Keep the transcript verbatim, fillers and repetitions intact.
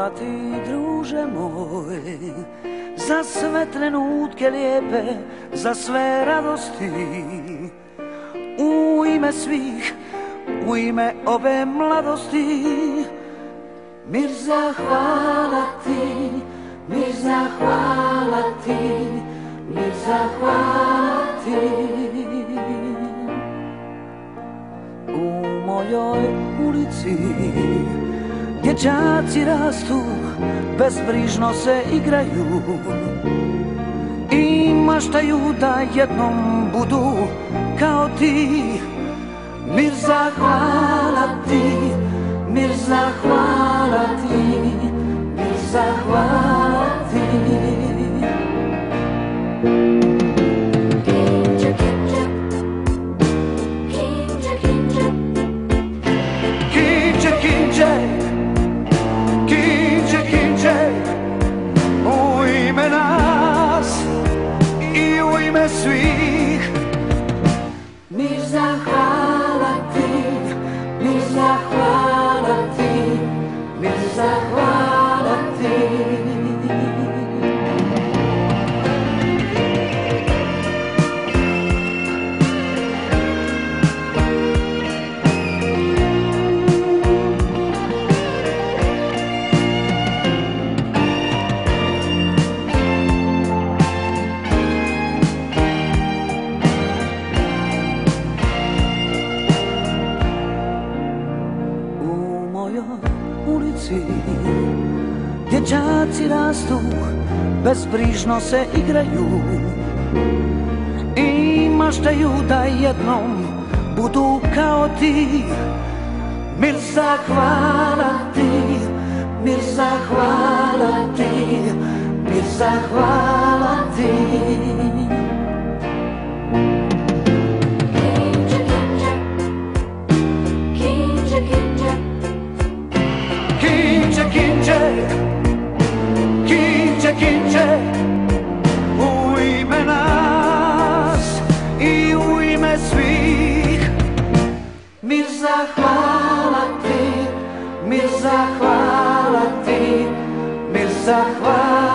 Hvala ti, druže moj, za sve trenutke lijepe, za sve radosti. U ime svih, u ime ove mladosti, Mirza, hvala ti, Mirza, hvala ti, Mirza, hvala ti. U mojoj ulici dječaci rastu, bezbrižno se igraju i maštaju da jednom budu kao ti. Mirza, hvala ti, Mirza, hvala ti, Mirza, hvala ti. Svih. Mirza, hvala ti, Mirza, hvala ti, Mirza, hvala ti. Ulici dječaci rastu, bezbrižno se igraju i maštaju da jednom budu kao ti. Mirza, hvala ti, Mirza, hvala ti, Mirza, hvala ti. Kinče, kinče, u ime nas i u ime svih. Mirza, hvala ti, Mirza, hvala ti, Mirza, hvala ti.